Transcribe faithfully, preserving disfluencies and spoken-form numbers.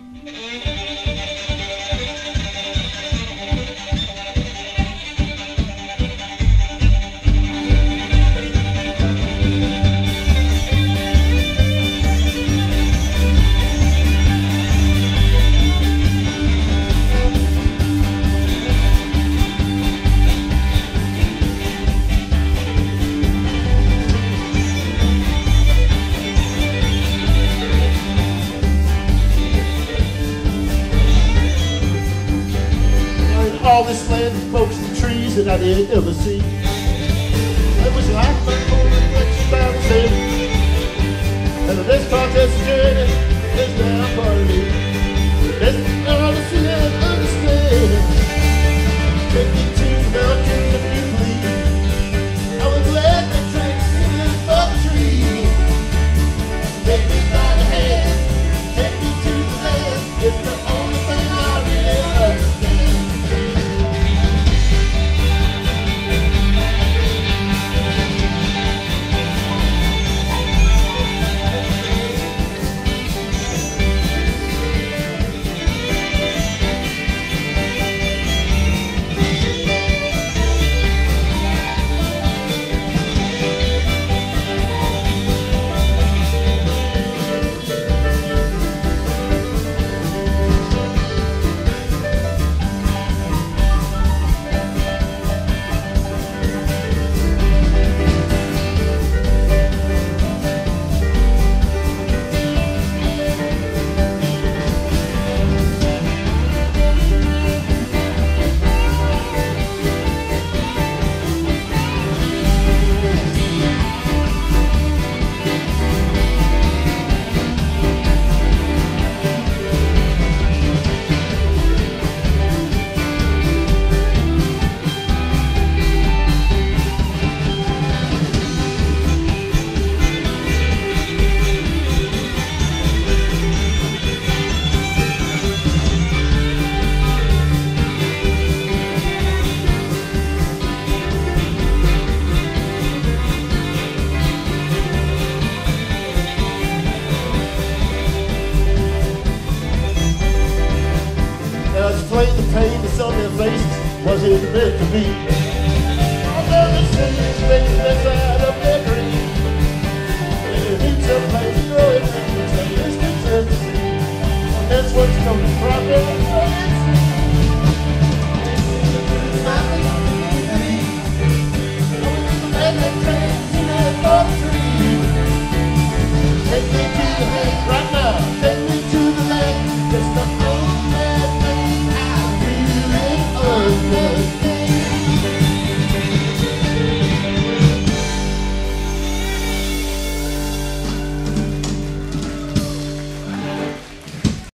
All this land of folks and trees that I didn't ever see. It was like my own reflection by the sea. And this contest journey is now part of me. It's all to see and understand. Take me to the mountains if you please. I would gladly drink in for the tree. Take me by the hand, take me to the land. It's the only thing I really understand. Explain the pain that's on their faces, was it meant to be? I'll never say it's